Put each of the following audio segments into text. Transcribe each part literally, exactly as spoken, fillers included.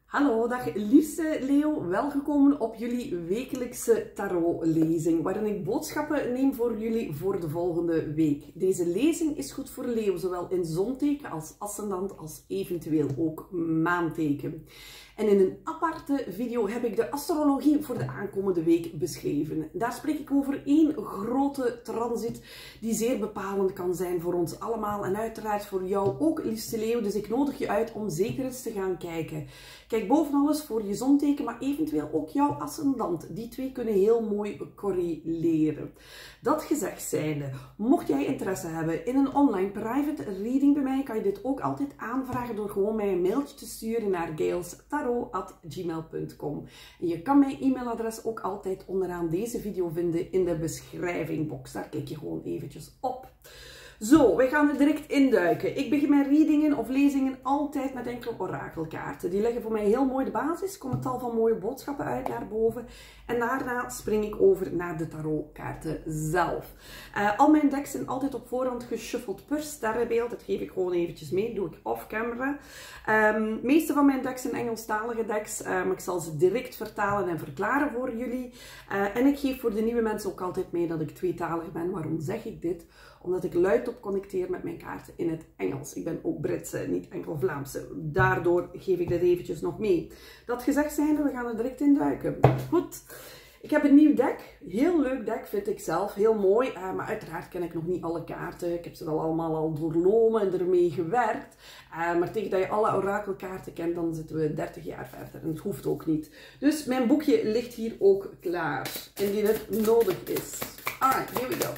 Hallo, dag liefste Leo. Welgekomen op jullie wekelijkse tarotlezing, waarin ik boodschappen neem voor jullie voor de volgende week. Deze lezing is goed voor Leo, zowel in zonteken als ascendant, als eventueel ook maanteken. En in een aparte video heb ik de astrologie voor de aankomende week beschreven. Daar spreek ik over één grote transit die zeer bepalend kan zijn voor ons allemaal en uiteraard voor jou ook, liefste Leo. Dus ik nodig je uit om zeker eens te gaan kijken. Kijk boven alles voor je zonteken, maar eventueel ook jouw ascendant. Die twee kunnen heel mooi correleren. Dat gezegd zijnde, mocht jij interesse hebben in een online private reading bij mij, kan je dit ook altijd aanvragen door gewoon mij een mailtje te sturen naar gailstarot at gmail punt com. En je kan mijn e-mailadres ook altijd onderaan deze video vinden in de beschrijvingbox. Daar klik je gewoon eventjes op. Zo, wij gaan er direct induiken. Ik begin mijn readingen of lezingen altijd met enkele orakelkaarten. Die leggen voor mij heel mooi de basis, komen een tal van mooie boodschappen uit naar boven. En daarna spring ik over naar de tarotkaarten zelf. Uh, al mijn decks zijn altijd op voorhand geshuffeld per sterrenbeeld. Dat geef ik gewoon eventjes mee, doe ik off camera. Um, de meeste van mijn decks zijn Engelstalige decks, uh, maar ik zal ze direct vertalen en verklaren voor jullie. Uh, en ik geef voor de nieuwe mensen ook altijd mee dat ik tweetalig ben. Waarom zeg ik dit? Omdat ik luidop connecteer met mijn kaarten in het Engels. Ik ben ook Britse, niet enkel Vlaamse. Daardoor geef ik dit eventjes nog mee. Dat gezegd zijnde, we gaan er direct in duiken. Goed. Ik heb een nieuw deck. Heel leuk deck vind ik zelf. Heel mooi. Uh, maar uiteraard ken ik nog niet alle kaarten. Ik heb ze wel allemaal al doorlomen en ermee gewerkt. Uh, maar tegen dat je alle orakelkaarten kent, dan zitten we dertig jaar verder. En dat hoeft ook niet. Dus mijn boekje ligt hier ook klaar. Indien het nodig is. Alright, here we go.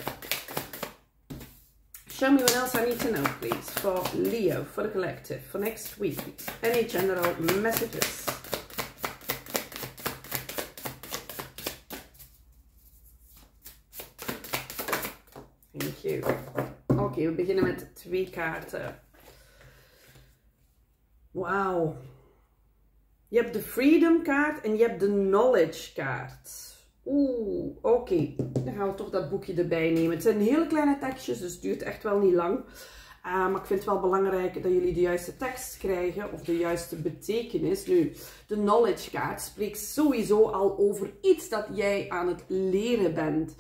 Show me what else I need to know, please, for Leo, for the collective, for next week. Any general messages? Thank you. Oké, okay, we beginnen met twee kaarten. Wauw. Je hebt de Freedom kaart en je hebt de Knowledge kaart. Oeh, oké. Okay. Dan gaan we toch dat boekje erbij nemen. Het zijn hele kleine tekstjes, dus het duurt echt wel niet lang. Uh, maar ik vind het wel belangrijk dat jullie de juiste tekst krijgen, of de juiste betekenis. Nu, de knowledge kaart spreekt sowieso al over iets dat jij aan het leren bent.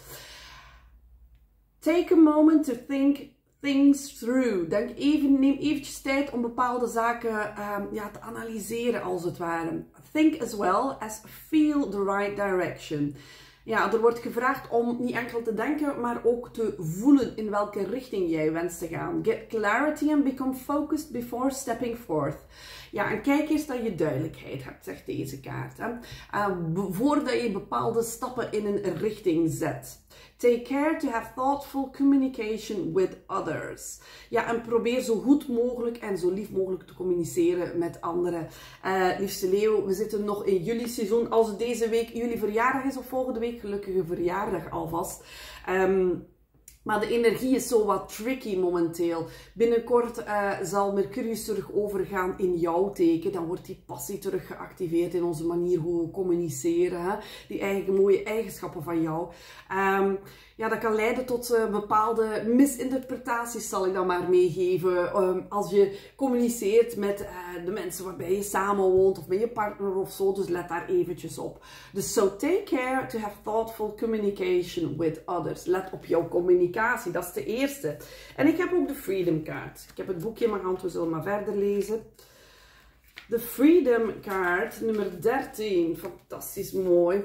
Take a moment to think things through. Denk even, neem eventjes tijd om bepaalde zaken um, ja, te analyseren als het ware. Think as well as feel the right direction. Ja, er wordt gevraagd om niet enkel te denken, maar ook te voelen in welke richting jij wenst te gaan. Get clarity and become focused before stepping forth. Ja, en kijk eens dat je duidelijkheid hebt, zegt deze kaart. Hè? Uh, voordat je bepaalde stappen in een richting zet. Take care to have thoughtful communication with others. Ja, en probeer zo goed mogelijk en zo lief mogelijk te communiceren met anderen. Uh, liefste Leo, we zitten nog in juli seizoen. Als het deze week jullie verjaardag is of volgende week, gelukkige verjaardag alvast. Um, Maar de energie is zo wat tricky momenteel. Binnenkort uh, zal Mercurius terug overgaan in jouw teken. Dan wordt die passie terug geactiveerd in onze manier hoe we communiceren. Hè? Die eigen mooie eigenschappen van jou. Um, ja, dat kan leiden tot uh, bepaalde misinterpretaties, zal ik dan maar meegeven. Um, als je communiceert met uh, de mensen waarbij je samenwoont of met je partner of zo. Dus let daar eventjes op. Dus so take care to have thoughtful communication with others. Let op jouw communicatie, dat is de eerste. En ik heb ook de Freedom kaart. Ik heb het boekje in mijn hand, we zullen maar verder lezen. De Freedom kaart, nummer dertien. Fantastisch mooi.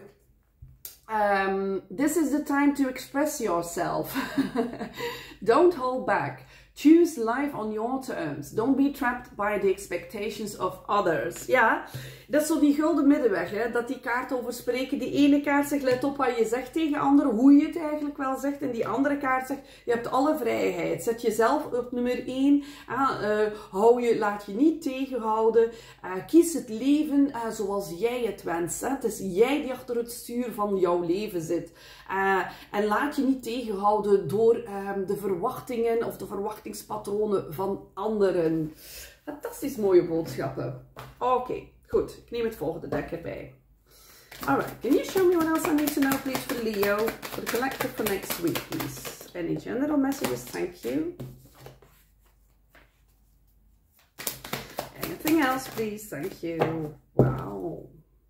Um, this is the time to express yourself. Don't hold back. Choose life on your terms. Don't be trapped by the expectations of others. Ja, dat is zo die gulden middenweg, hè? Dat die kaarten over spreken. Die ene kaart zegt, let op wat je zegt tegen anderen, hoe je het eigenlijk wel zegt. En die andere kaart zegt, je hebt alle vrijheid. Zet jezelf op nummer één. Ah, uh, hou je, laat je niet tegenhouden. Uh, kies het leven uh, zoals jij het wenst. Hè? Het is jij die achter het stuur van jouw leven zit. Uh, en laat je niet tegenhouden door uh, de verwachtingen of de verwachtingspatronen van anderen. Fantastisch mooie boodschappen. Oké, okay, goed. Ik neem het volgende deck erbij. Alright, can you show me what else I need to know, please, for Leo? For the collective for next week, please. Any general messages? Thank you. Anything else, please? Thank you. Wow.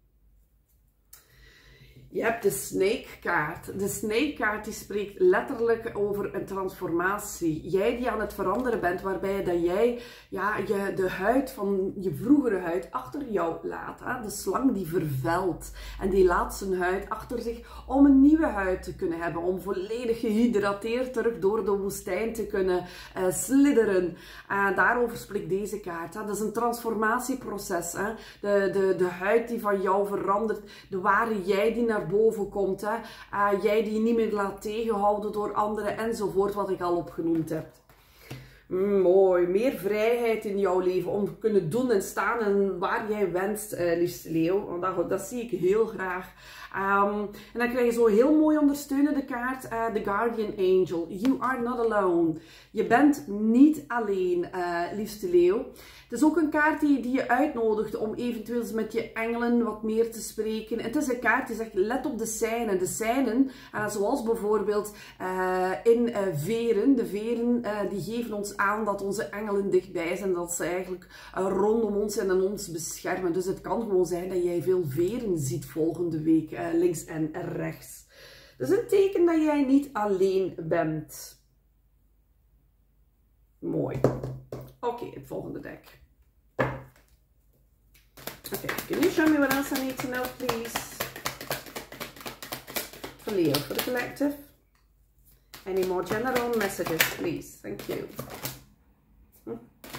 Je hebt de Snake kaart. De Snake kaart die spreekt letterlijk over een transformatie. Jij die aan het veranderen bent, waarbij dat jij ja, je, de huid van je vroegere huid achter jou laat. Hè? De slang die vervelt en die laat zijn huid achter zich om een nieuwe huid te kunnen hebben. Om volledig gehydrateerd terug door de woestijn te kunnen uh, slidderen. Uh, daarover spreekt deze kaart. Hè? Dat is een transformatieproces. Hè? De, de, de huid die van jou verandert. De ware jij die naar boven komt. Hè? Uh, jij die je niet meer laat tegenhouden door anderen enzovoort, wat ik al opgenoemd heb. Mm, mooi. Meer vrijheid in jouw leven om te kunnen doen en staan en waar jij wenst, uh, liefste leeuw. Want dat, dat zie ik heel graag. Um, en dan krijg je zo heel mooi ondersteunende kaart, uh, The Guardian Angel. You are not alone. Je bent niet alleen, uh, liefste leeuw. Het is ook een kaart die, die je uitnodigt om eventueel eens met je engelen wat meer te spreken. Het is een kaart die zegt, let op de seinen. De seinen, uh, zoals bijvoorbeeld uh, in uh, veren. De veren uh, die geven ons aan dat onze engelen dichtbij zijn. Dat ze eigenlijk uh, rondom ons zijn en ons beschermen. Dus het kan gewoon zijn dat jij veel veren ziet volgende week. Uh, links en rechts. Dat is een teken dat jij niet alleen bent. Mooi. Oké, okay, het volgende deck. Oké, okay, can you show me what else I need to know, please? For Leo, for the collective. Any more general messages, please? Thank you. Hm?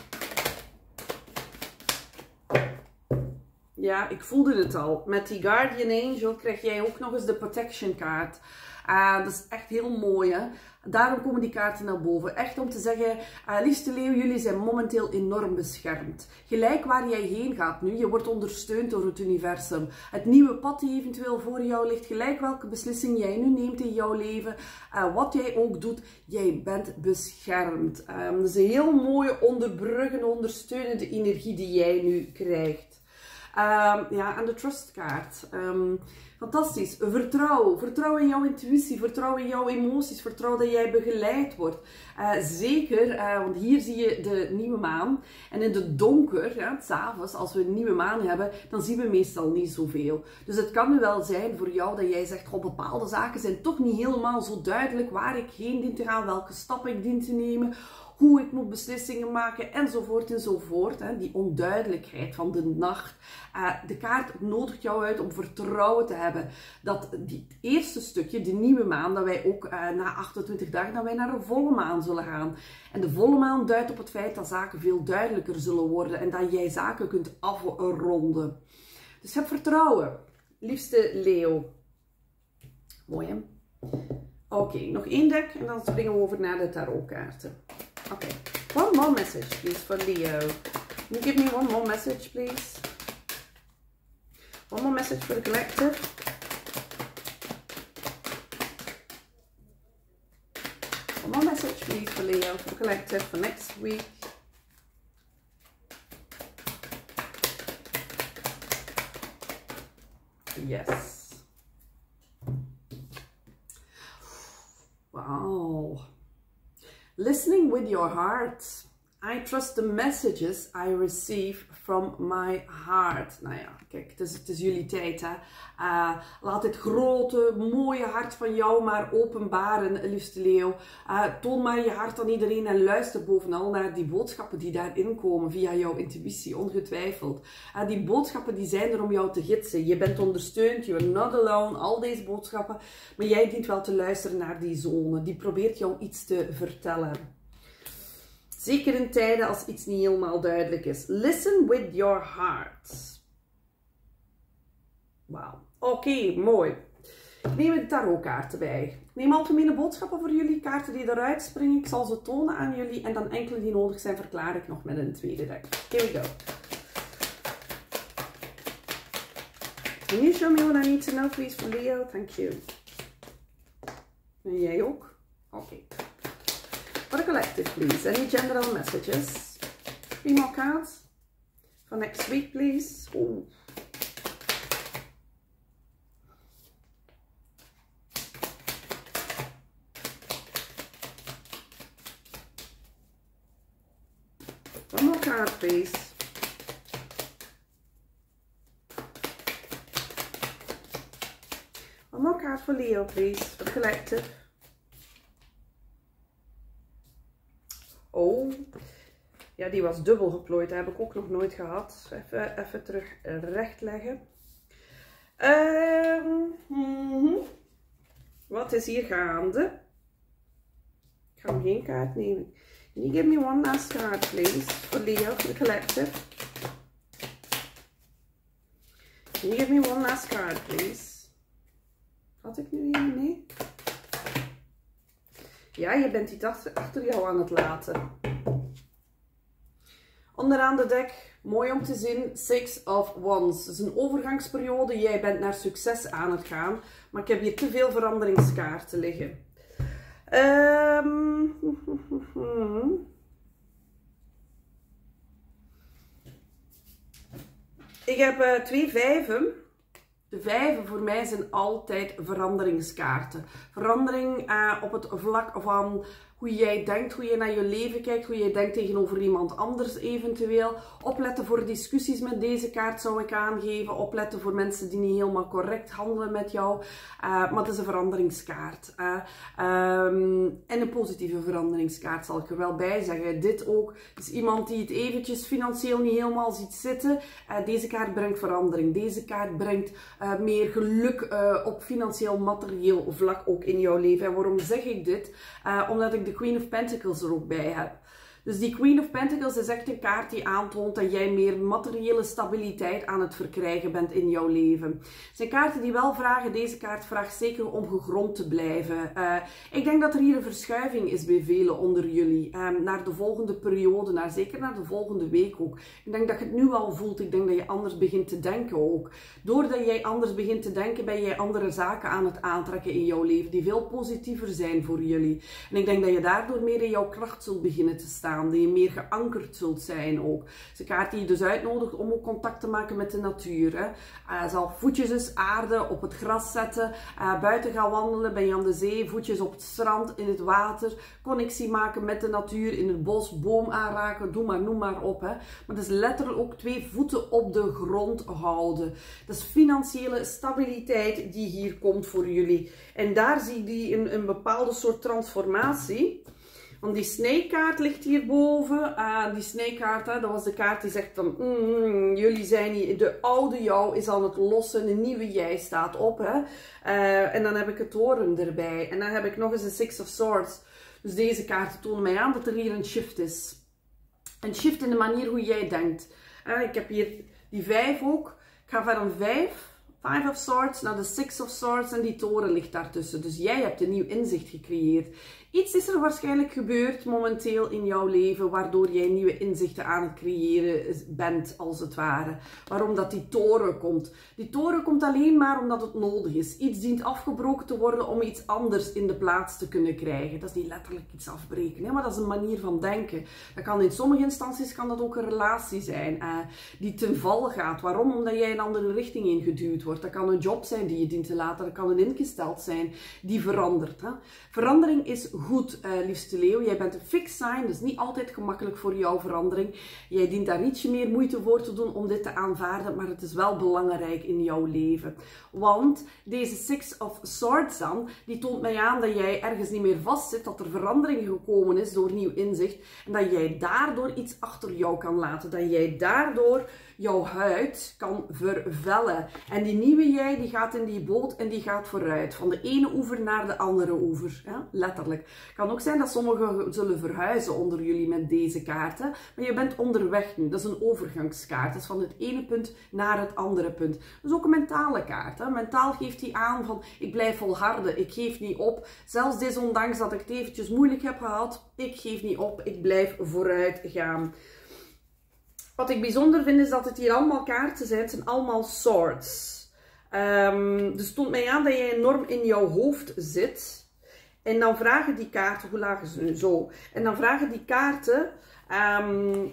Ja, ik voelde het al. Met die Guardian Angel krijg jij ook nog eens de Protection kaart. Uh, dat is echt heel mooi, hè. Daarom komen die kaarten naar boven. Echt om te zeggen, uh, liefste leeuw, jullie zijn momenteel enorm beschermd. Gelijk waar jij heen gaat nu, je wordt ondersteund door het universum. Het nieuwe pad die eventueel voor jou ligt, gelijk welke beslissing jij nu neemt in jouw leven, uh, wat jij ook doet, jij bent beschermd. Um, dat is een heel mooie onderbruggende, ondersteunende energie die jij nu krijgt. Um, ja, en de trustkaart. Um, fantastisch. Vertrouw. Vertrouw in jouw intuïtie. Vertrouw in jouw emoties. Vertrouw dat jij begeleid wordt. Uh, zeker, uh, want hier zie je de nieuwe maan. En in het donker, ja, 's avonds, als we een nieuwe maan hebben, dan zien we meestal niet zoveel. Dus het kan nu wel zijn voor jou dat jij zegt, oh, bepaalde zaken zijn toch niet helemaal zo duidelijk waar ik heen dien te gaan, welke stappen ik dien te nemen, hoe ik moet beslissingen maken, enzovoort enzovoort. Hè. Die onduidelijkheid van de nacht. Uh, de kaart nodigt jou uit om vertrouwen te hebben dat die, het eerste stukje, de nieuwe maan, dat wij ook uh, na achtentwintig dagen, dat wij naar een volle maan zullen gaan. En de volle maan duidt op het feit dat zaken veel duidelijker zullen worden en dat jij zaken kunt afronden. Dus heb vertrouwen, liefste leeuw. Mooi, hè? Oké, okay, nog één deck en dan springen we over naar de tarotkaarten. Okay, one more message, please, for Leo. Can you give me one more message, please? One more message for the collective. One more message, please, for Leo, for the collective, for next week. Yes. Wow. Listening with your heart. I trust the messages I receive from my heart. Nou ja, kijk, het is, het is jullie tijd, hè. Uh, laat dit grote, mooie hart van jou maar openbaren, liefste leeuw. Uh, toon maar je hart aan iedereen en luister bovenal naar die boodschappen die daarin komen via jouw intuïtie, ongetwijfeld. Uh, die boodschappen die zijn er om jou te gidsen. Je bent ondersteund, you're not alone, al deze boodschappen. Maar jij dient wel te luisteren naar die zone. Die probeert jou iets te vertellen. Zeker in tijden als iets niet helemaal duidelijk is. Listen with your heart. Wauw. Oké, okay, mooi. Ik neem de tarotkaarten bij. Ik neem algemene boodschappen voor jullie. Kaarten die eruit springen. Ik zal ze tonen aan jullie. En dan enkele die nodig zijn verklaar ik nog met een tweede deck. Here we go. Can you show me what I need to know, please, for Leo? Thank you. En jij ook? Oké. Okay. For the collective, please. Any general messages? Three more cards for next week, please. Ooh. One more card, please. One more card for Leo, please. For the collective. Oh. Ja, die was dubbel geplooid. Dat heb ik ook nog nooit gehad. Even, even terug recht leggen. Um, mm-hmm. Wat is hier gaande? Ik ga hem geen kaart nemen. Can you give me one last card, please? For Leo, for the collective. Can you give me one last card, please? Had ik nu een? Nee? Ja, je bent iets achter, achter jou aan het laten. Onderaan de dek, mooi om te zien, Six of Wands. Het is een overgangsperiode, jij bent naar succes aan het gaan. Maar ik heb hier te veel veranderingskaarten liggen. Um, ik heb uh, twee vijven. De vijven voor mij zijn altijd veranderingskaarten. Verandering uh, op het vlak van hoe jij denkt, hoe je naar je leven kijkt, hoe jij denkt tegenover iemand anders eventueel. Opletten voor discussies met deze kaart zou ik aangeven. Opletten voor mensen die niet helemaal correct handelen met jou. Uh, maar het is een veranderingskaart. Uh, um, en een positieve veranderingskaart zal ik er wel bij zeggen. Dit ook is iemand die het eventjes financieel niet helemaal ziet zitten. Uh, deze kaart brengt verandering. Deze kaart brengt uh, meer geluk uh, op financieel, materieel vlak ook in jouw leven. En waarom zeg ik dit? Uh, omdat ik de Queen of Pentacles er ook bij heb. Dus die Queen of Pentacles is echt een kaart die aantoont dat jij meer materiële stabiliteit aan het verkrijgen bent in jouw leven. Het zijn kaarten die wel vragen, deze kaart vraagt zeker om gegrond te blijven. Uh, ik denk dat er hier een verschuiving is bij velen onder jullie. Um, naar de volgende periode, naar, zeker naar de volgende week ook. Ik denk dat je het nu al voelt, ik denk dat je anders begint te denken ook. Doordat jij anders begint te denken, ben jij andere zaken aan het aantrekken in jouw leven die veel positiever zijn voor jullie. En ik denk dat je daardoor meer in jouw kracht zult beginnen te staan. Dat je meer geankerd zult zijn ook. Het is een kaart die je dus uitnodigt om ook contact te maken met de natuur. Hè. Uh, zal voetjes eens aarde op het gras zetten. Uh, buiten gaan wandelen. Ben je aan de zee. Voetjes op het strand. In het water. Connectie maken met de natuur. In het bos. Boom aanraken. Doe maar, noem maar op. Hè. Maar het is letterlijk ook twee voeten op de grond houden. Dat is financiële stabiliteit die hier komt voor jullie. En daar zie je een, een bepaalde soort transformatie. Want die sneekaart ligt hierboven. Uh, die sneekaart, hè, dat was de kaart die zegt van... Mm, jullie zijn hier, de oude jou is aan het lossen. De nieuwe jij staat op. Hè. Uh, en dan heb ik het toren erbij. En dan heb ik nog eens een Six of Swords. Dus deze kaarten tonen mij aan dat er hier een shift is. Een shift in de manier hoe jij denkt. Uh, ik heb hier die vijf ook. Ik ga van een vijf... Five of Swords naar de Six of Swords en die toren ligt daartussen. Dus jij hebt een nieuw inzicht gecreëerd. Iets is er waarschijnlijk gebeurd momenteel in jouw leven, waardoor jij nieuwe inzichten aan het creëren bent, als het ware. Waarom dat die toren komt. Die toren komt alleen maar omdat het nodig is. Iets dient afgebroken te worden om iets anders in de plaats te kunnen krijgen. Dat is niet letterlijk iets afbreken, hè? Maar dat is een manier van denken. Dat kan in sommige instanties kan dat ook een relatie zijn uh, die ten val gaat. Waarom? Omdat jij een andere richting ingeduwd wordt. Dat kan een job zijn die je dient te laten. Dat kan een ingesteld zijn die verandert. Hè? Verandering is goed, uh, liefste Leo. Jij bent een fixed sign, dus niet altijd gemakkelijk voor jouw verandering. Jij dient daar ietsje meer moeite voor te doen om dit te aanvaarden, maar het is wel belangrijk in jouw leven. Want deze Six of Swords dan, die toont mij aan dat jij ergens niet meer vastzit, dat er verandering gekomen is door nieuw inzicht en dat jij daardoor iets achter jou kan laten. Dat jij daardoor jouw huid kan vervellen. En die nieuwe jij, die gaat in die boot en die gaat vooruit. Van de ene oever naar de andere oever. Ja, letterlijk. Het kan ook zijn dat sommigen zullen verhuizen onder jullie met deze kaarten. Maar je bent onderweg nu. Dat is een overgangskaart. Dat is van het ene punt naar het andere punt. Dat is ook een mentale kaart. Hè. Mentaal geeft hij aan van, ik blijf volharden. Ik geef niet op. Zelfs desondanks dat ik het eventjes moeilijk heb gehad. Ik geef niet op. Ik blijf vooruit gaan. Wat ik bijzonder vind is dat het hier allemaal kaarten zijn. Het zijn allemaal swords. Um, dus het toont mij aan dat jij enorm in jouw hoofd zit. En dan vragen die kaarten, hoe laag is het nu? Zo. En dan vragen die kaarten um,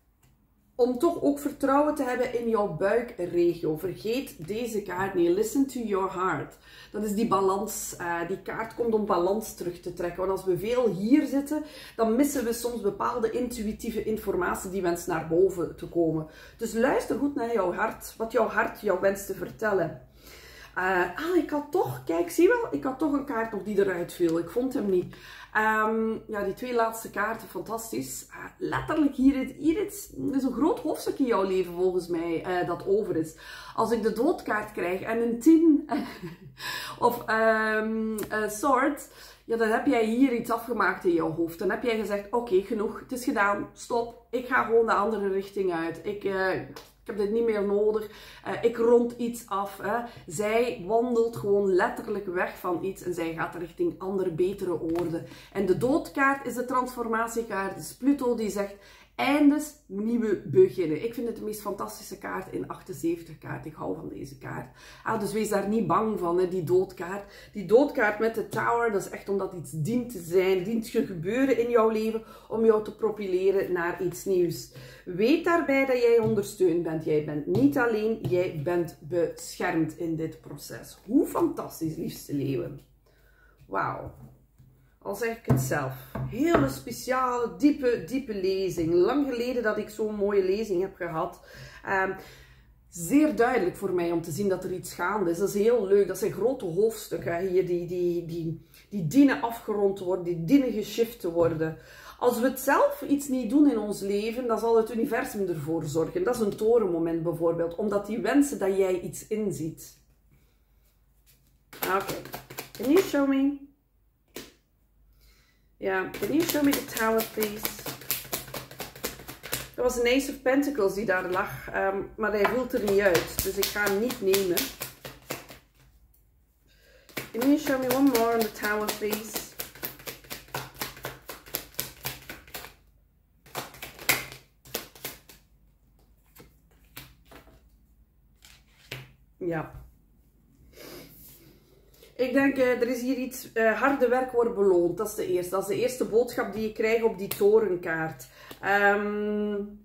om toch ook vertrouwen te hebben in jouw buikregio. Vergeet deze kaart niet. Listen to your heart. Dat is die balans. Uh, die kaart komt om balans terug te trekken. Want als we veel hier zitten, dan missen we soms bepaalde intuïtieve informatie die wenst naar boven te komen. Dus luister goed naar jouw hart. Wat jouw hart jou wenst te vertellen. Uh, ah, ik had toch, kijk, zie je wel, ik had toch een kaart nog die eruit viel. Ik vond hem niet. Um, ja, die twee laatste kaarten, fantastisch. Uh, letterlijk, hier, hier is, is een groot hoofdstuk in jouw leven volgens mij uh, dat over is. Als ik de doodkaart krijg en een tien of um, uh, sword, ja, dan heb jij hier iets afgemaakt in jouw hoofd. Dan heb jij gezegd, oké, okay, genoeg, het is gedaan, stop. Ik ga gewoon de andere richting uit. Ik... Uh, Ik heb dit niet meer nodig. Uh, ik rond iets af. Hè. Zij wandelt gewoon letterlijk weg van iets. En zij gaat richting andere, betere oorden. En de doodkaart is de transformatiekaart. Het is Pluto die zegt eindes, nieuwe beginnen. Ik vind het de meest fantastische kaart in achtenzeventig kaart. Ik hou van deze kaart. Ah, dus wees daar niet bang van, hè, die doodkaart. Die doodkaart met de Tower, dat is echt omdat iets dient te zijn, dient te gebeuren in jouw leven om jou te propelleren naar iets nieuws. Weet daarbij dat jij ondersteund bent. Jij bent niet alleen, jij bent beschermd in dit proces. Hoe fantastisch, liefste leeuwen. Wauw. Al zeg ik het zelf. Hele speciale, diepe, diepe lezing. Lang geleden dat ik zo'n mooie lezing heb gehad. Um, zeer duidelijk voor mij om te zien dat er iets gaande is. Dat is heel leuk. Dat zijn grote hoofdstukken hier die, die, die, die dienen afgerond te worden, die dienen geshift te worden. Als we het zelf iets niet doen in ons leven, dan zal het universum ervoor zorgen. Dat is een torenmoment bijvoorbeeld, omdat die wensen dat jij iets inziet. Oké, okay. Can you show me? Ja, yeah. Can you show me the Tower, please? Dat was een Ace of Pentacles die daar lag, um, maar hij voelt er niet uit, dus ik ga hem niet nemen. Can you show me one more on the Tower, please? Ja. Ik denk, uh, er is hier iets, uh, harde werk wordt beloond. Dat is de eerste. Dat is de eerste boodschap die je krijgt op die torenkaart. Um,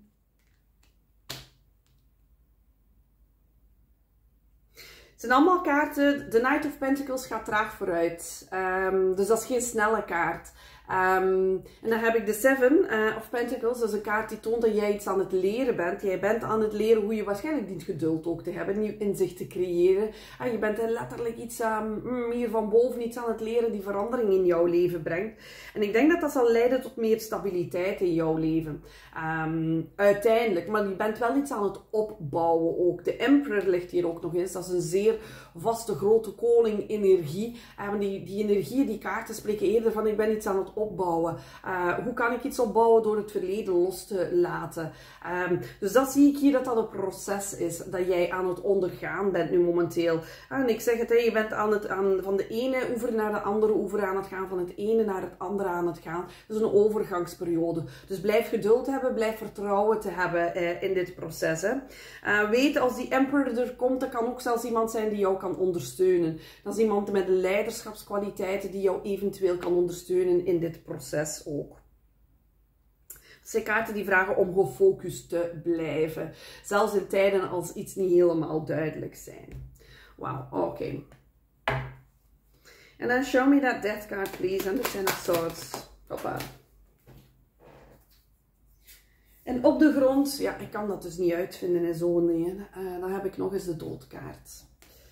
het zijn allemaal kaarten. De Knight of Pentacles gaat traag vooruit. Um, dus dat is geen snelle kaart. Um, en dan heb ik de Seven uh, of Pentacles. Dat is een kaart die toont dat jij iets aan het leren bent. Jij bent aan het leren hoe je waarschijnlijk dient geduld ook te hebben. Nieuw inzicht te creëren. En je bent letterlijk iets um, hier van boven iets aan het leren die verandering in jouw leven brengt. En ik denk dat dat zal leiden tot meer stabiliteit in jouw leven. Um, uiteindelijk. Maar je bent wel iets aan het opbouwen ook. De Emperor ligt hier ook nog eens. Dat is een zeer vaste grote koning energie. En die, die energie, die kaarten spreken eerder van ik ben iets aan het opbouwen. Uh, hoe kan ik iets opbouwen door het verleden los te laten? Um, dus dat zie ik hier dat dat een proces is dat jij aan het ondergaan bent nu momenteel. En ik zeg het, hè, je bent aan het, aan, van de ene oever naar de andere oever aan het gaan, van het ene naar het andere aan het gaan. Dat is een overgangsperiode. Dus blijf geduld hebben, blijf vertrouwen te hebben uh, in dit proces. Hè. Uh, weet, als die Emperor er komt, dat kan ook zelfs iemand zijn die jou kan ondersteunen. Dat is iemand met leiderschapskwaliteiten die jou eventueel kan ondersteunen in dit proces ook. Het zijn kaarten die vragen om gefocust te blijven. Zelfs in tijden als iets niet helemaal duidelijk zijn. Wauw, oké. Okay. En dan show me that death card please and the Ten of Swords. Hoppa. En op de grond, ja, ik kan dat dus niet uitvinden in zo'n dingen. Uh, dan heb ik nog eens de doodkaart.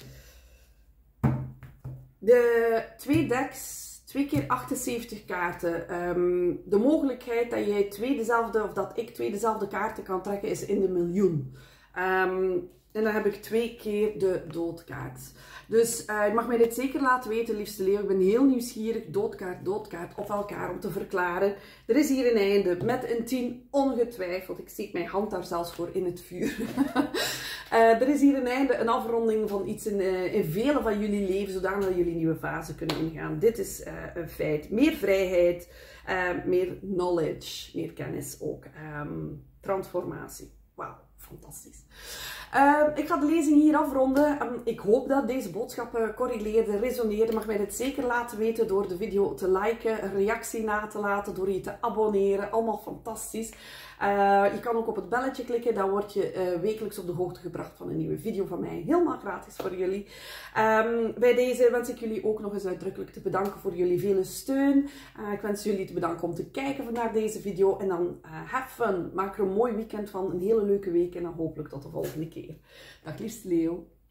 De twee decks, twee keer achtenzeventig kaarten. Um, de mogelijkheid dat jij twee dezelfde, of dat ik twee dezelfde kaarten kan trekken, is in de miljoen. Um, en dan heb ik twee keer de doodkaart. Dus uh, je mag mij dit zeker laten weten, liefste leeuw. Ik ben heel nieuwsgierig, doodkaart, doodkaart, op elkaar om te verklaren. Er is hier een einde met een tien, ongetwijfeld. Ik steek mijn hand daar zelfs voor in het vuur. uh, er is hier een einde, een afronding van iets in, uh, in vele van jullie leven, zodat jullie een nieuwe fase kunnen ingaan. Dit is uh, een feit. Meer vrijheid, uh, meer knowledge, meer kennis ook. Um, transformatie. Wauw, fantastisch. Uh, ik ga de lezing hier afronden. Um, ik hoop dat deze boodschappen correleerden, resoneerden. Mag mij dit zeker laten weten door de video te liken, een reactie na te laten, door je te abonneren. Allemaal fantastisch. Uh, je kan ook op het belletje klikken, dan word je uh, wekelijks op de hoogte gebracht van een nieuwe video van mij. Helemaal gratis voor jullie. Um, bij deze wens ik jullie ook nog eens uitdrukkelijk te bedanken voor jullie vele steun. Uh, ik wens jullie te bedanken om te kijken naar deze video. En dan uh, have fun. Maak er een mooi weekend van, een hele leuke week en dan hopelijk tot de volgende keer. Dag liefste leeuw.